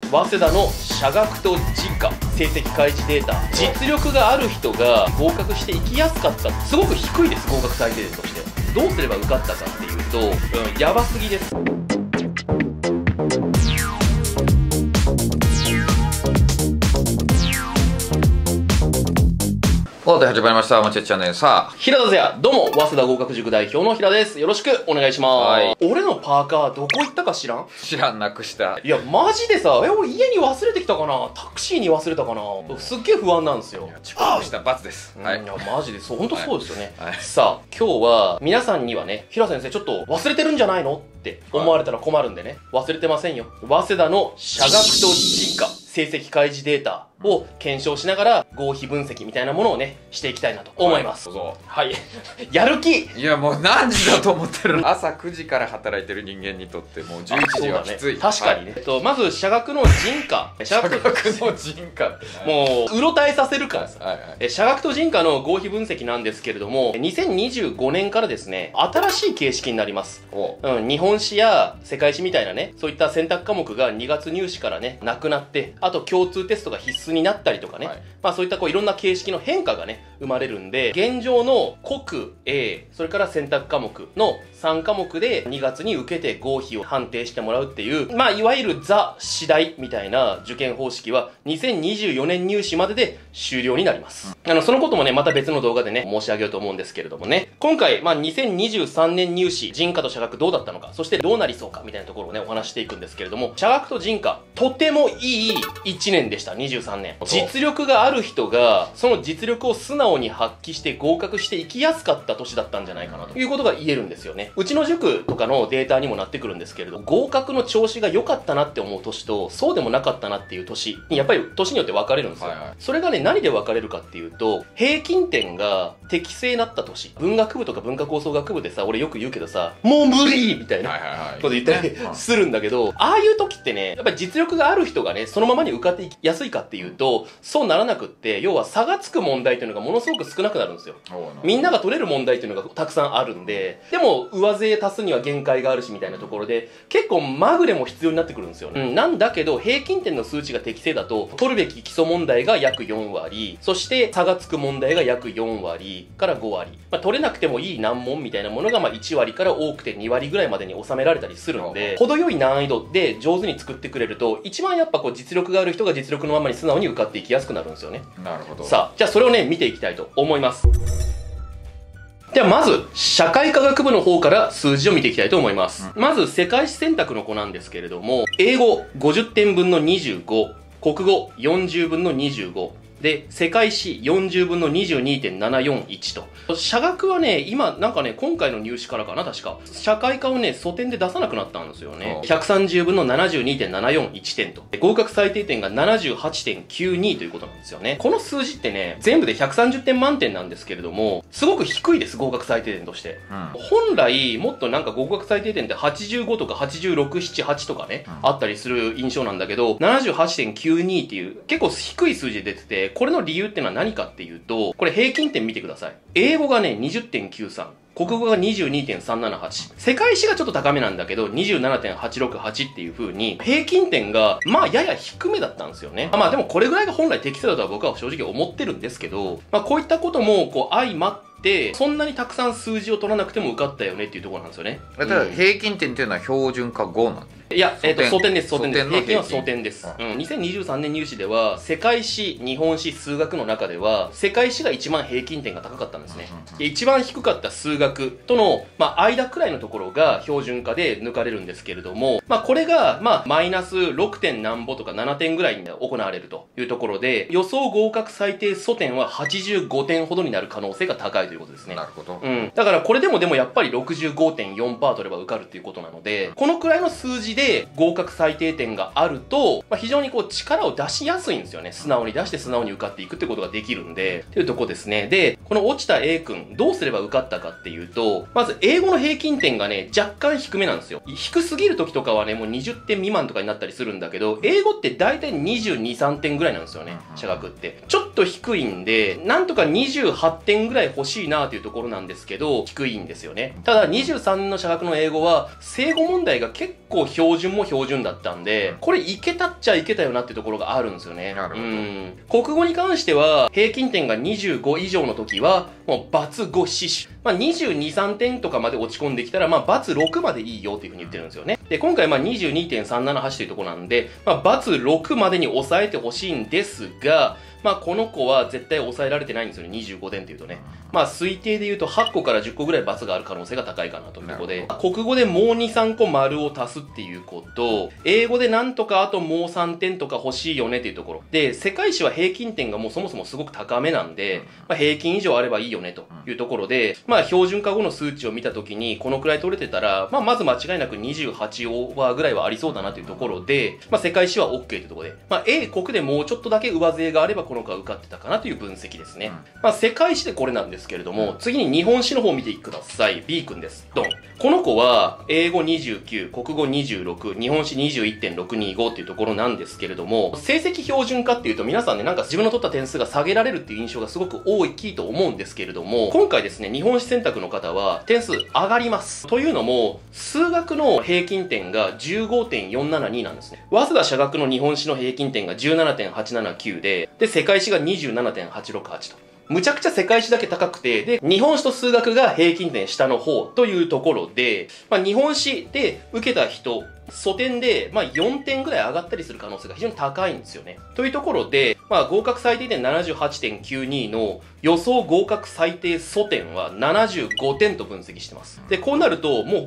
早稲田の社学と時価成績開示データ、実力がある人が合格していきやすかった。すごく低いです、合格最低点として。どうすれば受かったかっていうと、やばすぎです。 で始まりました。もちチャンネル。さあ、 平田也、どうも、早稲田合格塾代表の平です。よろしくお願いします。俺のパーカー、どこ行ったか知らん？ 知らん、なくした。 いや、マジでさ、俺家に忘れてきたかな？タクシーに忘れたかな？すっげえ不安なんですよ。 遅刻した罰です。 はい。いや、マジで、そう、本当そうですよね。 はい。 さあ、今日は、皆さんにはね、平先生、ちょっと忘れてるんじゃないのって思われたら困るんでね、忘れてませんよ。早稲田の社学と時価成績開示データを検証しながら合否分析みたいなものをねしていきたいなと思います。 どうぞ。 はいやる気。 いや、もう何時だと思ってるの？朝9時から働いてる人間にとってもう11時はきつい。 確かにね。まず社学の人価。 社学の人価ってもううろたえさせるからさ。 はいはい。 社学と人価の合否分析なんですけれども、2025年からですね、新しい形式になります。日本史や世界史みたいなね、そういった選択科目が2月入試からねなくなって、あと共通テストが必須になったりとかね、まあそういったいろんな形式の変化がね生まれるんで、現状の国 A それから選択科目の3科目で2月に受けて合否を判定してもらうっていう、まあいわゆるザ・次第みたいな受験方式は2024年入試までで終了になります。そのこともねまた別の動画でね申し上げようと思うんですけれどもね、今回まあ2023年入試人価と社学どうだったのか、そしてどうなりそうかみたいなところをねお話していくんですけれども、社学と人価とてもいい1年でした。23年実力がある人がその実力を素直に発揮して合格していきやすかった年だったんじゃないかなということが言えるんですよね。うちの塾とかのデータにもなってくるんですけれど、合格の調子が良かったなって思う年とそうでもなかったなっていう年にやっぱり年によって分かれるんですよ。それがね何で分かれるかっていうと、平均点が適正だった年、文学部とか文化構想学部でさ、俺よく言うけどさ、もう無理みたいなこと言ったりするんだけど、ああいう時ってねやっぱり実力がある人がねそのままに受かっていきやすいかっていうとそうならなくって、要は差がつく問題っていうのがものすごく少なくなるんですよ。みんなが取れる問題っていうのがたくさんあるんで、でも上背足すには限界があるしみたいなところで結構まぐれも必要になってくるんですよね。なんだけど平均点の数値が適正だと取るべき基礎問題が約4割、そして差がつく問題が約4割から5割、まあ、取れなくてもいい難問みたいなものがまあ1割から多くて2割ぐらいまでに収められたりするので、程よい難易度で上手に作ってくれると一番やっぱこう実力がある人が実力のままに素直に受かっていきやすくなるんですよね。 なるほど。 さあじゃあそれをね見ていきたいと思います。ではまず社会科学部の方から数字を見ていきたいと思います。まず世界史選択の子なんですけれども、英語50点分の25、国語40分の25で、世界史40分の 22.741 と。社学はね、今、なんかね、今回の入試からかな、確か。社会科をね、素点で出さなくなったんですよね。130分の 72.741 点と。合格最低点が 78.92 ということなんですよね。この数字ってね、全部で130点満点なんですけれども、すごく低いです、合格最低点として。本来、もっとなんか合格最低点って85とか86、7、8とかね、あったりする印象なんだけど、78.92 っていう、結構低い数字で出てて、これの理由ってのは何かっていうと、これ平均点見てください。英語がね、20.93。国語が 22.378。世界史がちょっと高めなんだけど、27.868 っていう風に、平均点が、まあ、やや低めだったんですよね。まあ、でもこれぐらいが本来適正だとは僕は正直思ってるんですけど、まあ、こういったことも、こう、相まって、そんなにたくさん数字を取らなくても受かったよねっていうところなんですよね。 ただ、平均点っていうのは標準化5なんで。 いや、総点です、総点です。平均は総点です。2023年入試では、世界史、日本史、数学の中では、世界史が一番平均点が高かったんですね。一番低かった数学との、まあ、間くらいのところが標準化で抜かれるんですけれども、まあ、これが、まあ、マイナス 6 点何ぼとか7点ぐらいに行われるというところで、予想合格最低素点は85点ほどになる可能性が高いということですね。 なるほど。 だからこれでもやっぱり 65.4% 取れば受かるっていうことなので、このくらいの数字で合格最低点があると、まあ、非常にこう力を出しやすいんですよね。素直に出して素直に受かっていくってことができるんで、っていうとこですね。で、この落ちた A 君、どうすれば受かったかっていうと、まず英語の平均点がね、若干低めなんですよ。低すぎる時とかはね、もう20点未満とかになったりするんだけど、英語って大体22、3点ぐらいなんですよね。社学って。ちょっと低いんで、なんとか28点ぐらい欲しいなというところなんですけど、低いんですよね。ただ23の社学の英語は、正誤問題が結構標標準も標準だったんで、これいけたっちゃいけたよなっていうところがあるんですよね。 なるほど。 国語に関しては、平均点が25以上の時は、もう×5死守。22、3点とかまで落ち込んできたら、×6までいいよっていうふうに言ってるんですよね。で、今回22.378というところなんで、×6までに抑えてほしいんですが、この子は絶対抑えられてないんですよね、25点っていうとね。推定で言うと8個から10個ぐらい×がある可能性が高いかなということで、国語でもう2、3個丸を足すっていうこと、英語でなんとかあともう3点とか欲しいよねっていうところ。で、世界史は平均点がもうそもそもすごく高めなんで、平均以上あればいいよねというところで、標準化後の数値を見たときに、このくらい取れてたら、まず間違いなく28オーバーぐらいはありそうだなというところで、世界史は OK というところで、英国でもうちょっとだけ上背があればこの子は受かってたかなという分析ですね。世界史でこれなんですけれども、次に日本史の方を見てください。B 君です。ドン。この子は、英語29、国語26、日本史 21.625 っていうところなんですけれども、成績標準化っていうと皆さんね、なんか自分の取った点数が下げられるっていう印象がすごく大きいと思うんですけれども、今回ですね、日本史選択の方は点数上がります。というのも、数学の平均点が 15.472 なんですね。早稲田社学の日本史の平均点が 17.879 で、世界史が 27.868 と。むちゃくちゃ世界史だけ高くて、で、日本史と数学が平均点下の方というところで、日本史で受けた人、素点で、4点ぐらい上がったりする可能性が非常に高いんですよね。というところで、合格最低点 78.92 の予想合格最低素点は75点と分析してます。で、こうなると、もう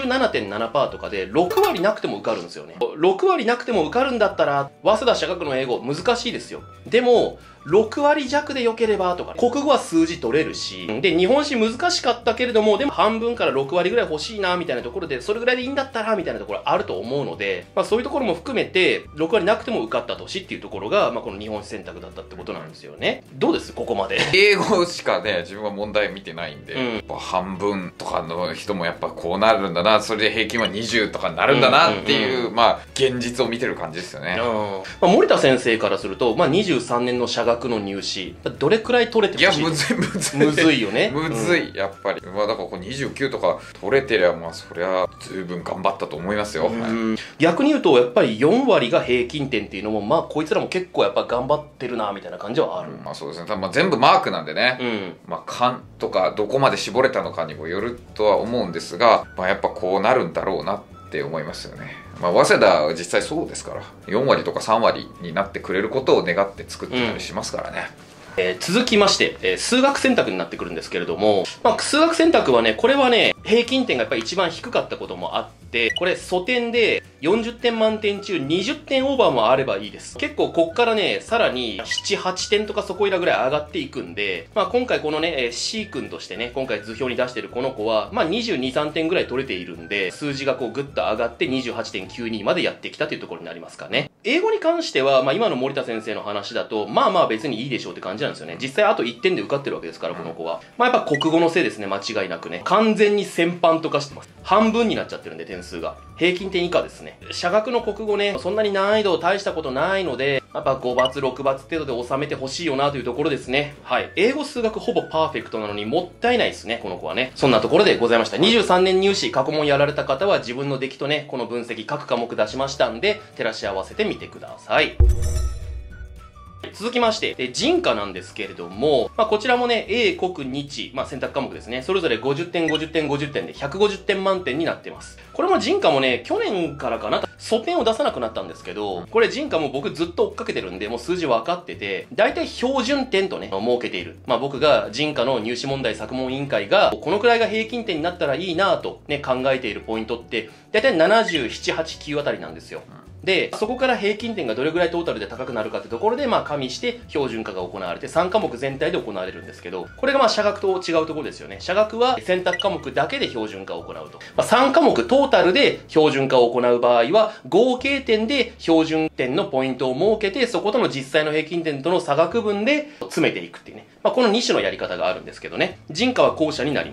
57.7% とかで6割なくても受かるんですよね。6割なくても受かるんだったら、早稲田社学の英語難しいですよ。でも、6割弱で良ければとか、国語は数字取れるし、で、日本史難しかったけれども、でも半分から6割ぐらい欲しいな、みたいなところで、それぐらいでいいんだったら、みたいなところあると思うので、そういうところも含めて、6割なくても受かった年っていうところが、この日本史選択だったってことなんですよね。どうですここまで。 英語しかね、自分は問題見てないんで、やっぱ半分とかの人もやっぱこうなるんだな、それで平均は20とかになるんだなっていう、現実を見てる感じですよね。 森田先生からすると、23年の社学の入試、どれくらい取れてほしい？ いや、むずいよね。 むずい、やっぱり。だからこう29とか取れてりゃ、そりゃ十分頑張ったと思いますよ。 逆に言うと、やっぱり4割が平均点っていうのも、こいつらも結構やっぱ頑張ってるな、みたいな感じはある。 そうですね。全部マークなんでね。勘とかどこまで絞れたのかにもよるとは思うんですが、やっぱこうなるんだろうなって思いますよね。早稲田は実際そうですから、4割とか3割になってくれることを願って作ってたりしますからね。 続きまして、数学選択になってくるんですけれども、数学選択はね、これはね、平均点がやっぱり一番低かったこともあって、これ素点で40点満点中20点オーバーもあればいいです。結構こっからね、さらに7、8点とかそこいらぐらい上がっていくんで、今回このね、C 君としてね、今回図表に出してるこの子は、22、3点ぐらい取れているんで、数字がこうグッと上がって 28.92 までやってきたというところになりますかね。英語に関しては、今の森田先生の話だと、別にいいでしょうって感じなんですよね。実際あと1点で受かってるわけですから、この子は。やっぱ国語のせいですね、間違いなくね。完全に先般とかしてます。半分になっちゃってるんで、点数が。平均点以下ですね。社学の国語ね、そんなに難易度大したことないので、やっぱ5罰、6罰程度で収めてほしいよなというところですね。はい。英語、数学ほぼパーフェクトなのにもったいないですね、この子はね。そんなところでございました。23年入試、過去問やられた方は自分の出来とね、この分析各科目出しましたんで、照らし合わせてみてください。続きまして、人科なんですけれども、こちらもね、英国日、選択科目ですね。それぞれ50点、50点、50点で150点満点になってます。これも人科もね、去年からかな、素点を出さなくなったんですけど、これ人科も僕ずっと追っかけてるんで、もう数字分かってて、だいたい標準点とね、設けている。僕が人科の入試問題作問委員会が、このくらいが平均点になったらいいなとね、考えているポイントって、だいたい77、8、9あたりなんですよ。で、そこから平均点がどれぐらいトータルで高くなるかってところで、加味して標準化が行われて3科目全体で行われるんですけど、これが社学と違うところですよね。社学は選択科目だけで標準化を行うと。3科目トータルで標準化を行う場合は、合計点で標準点のポイントを設けて、そことの実際の平均点との差額分で詰めていくっていうね。この2種のやり方があるんですけどね。人科は後者になります。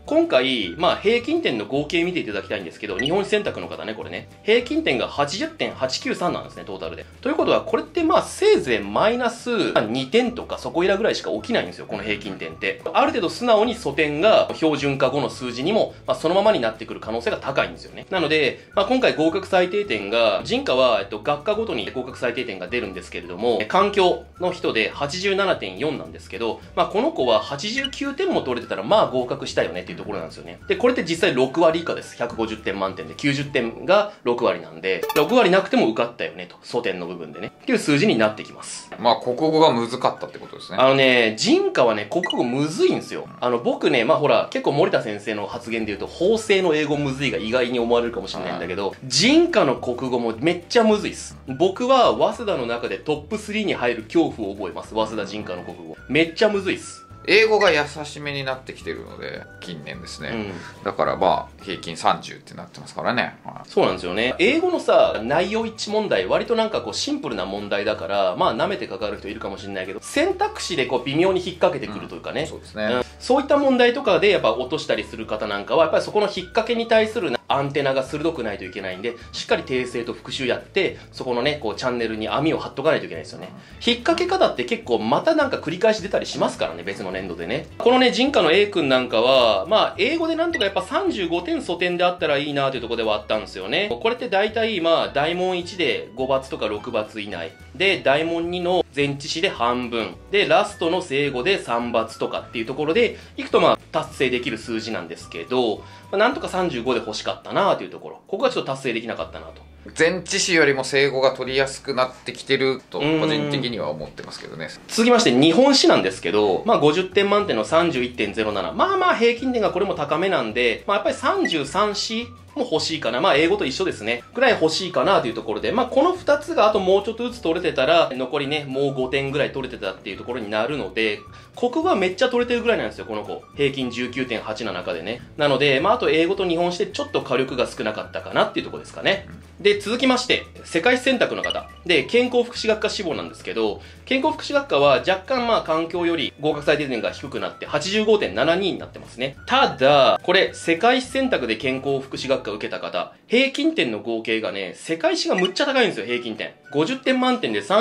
今回、まあ平均点の合計見ていただきたいんですけど、日本史選択の方ね、これね、平均点が 80.893 なんですね、トータルで。ということは、これってまあせいぜいマイナス2点とかそこいらぐらいしか起きないんですよ、この平均点って。ある程度素直に素点が標準化後の数字にも、まあ、そのままになってくる可能性が高いんですよね。なので、まあ、今回合格最低点が、人科は、学科ごとに合格最低点が出るんですけれども、環境の人で 87.4 なんですけど、まあ、この子は89点も取れてたら、まあ合格したよねっていうところなんですよね。で、これって実際6割以下です。150点満点で。90点が6割なんで、6割なくても受かったよねと。素点の部分でね。っていう数字になってきます。 まあ、国語が難かったってことですね。 人科はね、国語むずいんですよ。僕ね、まあほら、結構森田先生の発言で言うと、法政の英語むずいが意外に思われるかもしれないんだけど、人科の国語もめっちゃむずいっす。僕は早稲田の中でトップ3に入る恐怖を覚えます。早稲田人科の国語。めっちゃむずいっす。 英語が優しめになってきてるので、近年ですね。だからまあ、平均30ってなってますからね。 そうなんですよね。英語のさ、内容一致問題、割となんかこうシンプルな問題だから、まあ舐めてかかる人いるかもしれないけど、選択肢でこう微妙に引っ掛けてくるというかね。 そうですね。 そういった問題とかでやっぱ落としたりする方なんかは、やっぱりそこの引っ掛けに対するアンテナが鋭くないといけないんで、しっかり訂正と復習やって、そこのね、こうチャンネルに網を張っとかないといけないですよね。引っ掛け方って結構またなんか繰り返し出たりしますからね、別の年度でね。このね、人科の A 君なんかは、まあ、英語でなんとかやっぱ35点素点であったらいいなというところではあったんですよね。これって大体、まあ、大問1で5罰とか6罰以内。で、大問2の前置詞で半分。で、ラストの正語で3罰とかっていうところで、いくとまあ、達成できる数字なんですけど、まあ、なんとか35で欲しかったなというところ。ここはちょっと達成できなかったなと。 前置詞よりも正語が取りやすくなってきてると個人的には思ってますけどね。 続きまして日本史なんですけど、まあ50点満点の 31.07。まあまあ平均点がこれも高めなんで、まあやっぱり33詞も欲しいかな。まあ英語と一緒ですね。ぐらい欲しいかなというところで、まあこの2つがあともうちょっとずつ取れてたら、残りね、もう5点ぐらい取れてたっていうところになるので、国語はめっちゃ取れてるぐらいなんですよ、この子。平均 19.8 の中でね。なので、まああと英語と日本史でちょっと火力が少なかったかなっていうところですかね。で、続きまして、世界史選択の方。で、健康福祉学科志望なんですけど、健康福祉学科は若干まあ環境より合格最低点が低くなって 85.72 になってますね。ただ、これ、世界史選択で健康福祉学科受けた方、平均点の合計がね、世界史がむっちゃ高いんですよ、平均点。50点満点で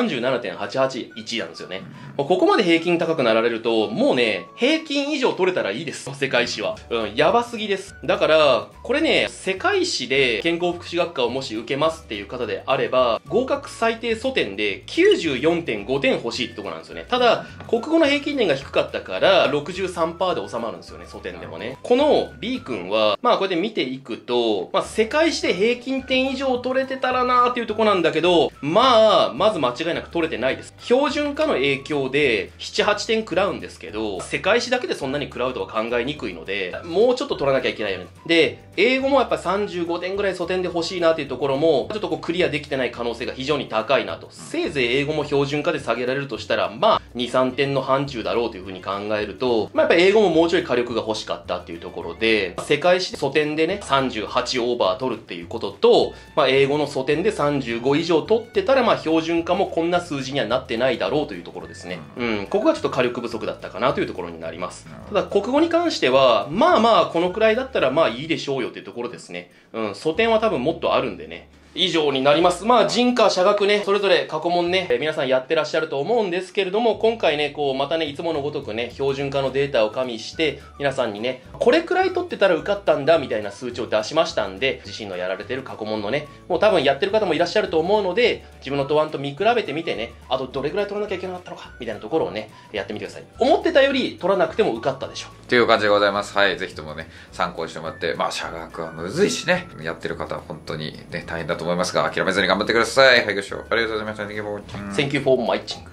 37.881 なんですよね。ここまで平均高くなられると、もうね、平均以上取れたらいいです、世界史は。やばすぎです。だから、これね、世界史で健康福祉学科をもし受けますっていう方であれば、合格最低素点で 94.5 点欲しいってとこなんですよね。ただ、国語の平均点が低かったから、63% で収まるんですよね、素点でもね。この B 君は、まあこうやって見ていくと、まあ世界史で平均点以上取れてたらなーっていうとこなんだけど、まあ、まず間違いなく取れてないです。標準化の影響で、7、8点食らうんですけど、世界史だけでそんなに食らうとは考えにくいので、もうちょっと取らなきゃいけないよね。で、英語もやっぱ35点ぐらい素点で欲しいなっていうところも、ちょっとこうクリアできてない可能性が非常に高いなと。せいぜい英語も標準化で下げられるとしたら、まあ、2、3点の範疇だろうというふうに考えると、まあやっぱ英語ももうちょい火力が欲しかったっていうところで、世界史素点でね、38オーバー取るっていうことと、まあ英語の素点で35以上取ってたら、まあ標準化もこんな数字にはなってないだろうというところですね。ここがちょっと火力不足だったかなというところになります。ただ国語に関しては、まあまあこのくらいだったらまあいいでしょうよっていうところですね。素点は多分もっとあるんでね。以上になります。まあ、人科、社学ね、それぞれ過去問ね、皆さんやってらっしゃると思うんですけれども、今回ね、こう、またね、いつものごとくね、標準化のデータを加味して、皆さんにね、これくらい取ってたら受かったんだ、みたいな数値を出しましたんで、自身のやられてる過去問のね、もう多分やってる方もいらっしゃると思うので、自分の答案と見比べてみてね、あとどれくらい取らなきゃいけなかったのか、みたいなところをね、やってみてください。思ってたより取らなくても受かったでしょ。 っていう感じでございます。はい、ぜひともね、参考にしてもらって、まあ、社学はむずいしね、やってる方は本当にね、大変だと思いますが、諦めずに頑張ってください。はい、ご視聴ありがとうございました。Thank you for watching. Thank you for watching.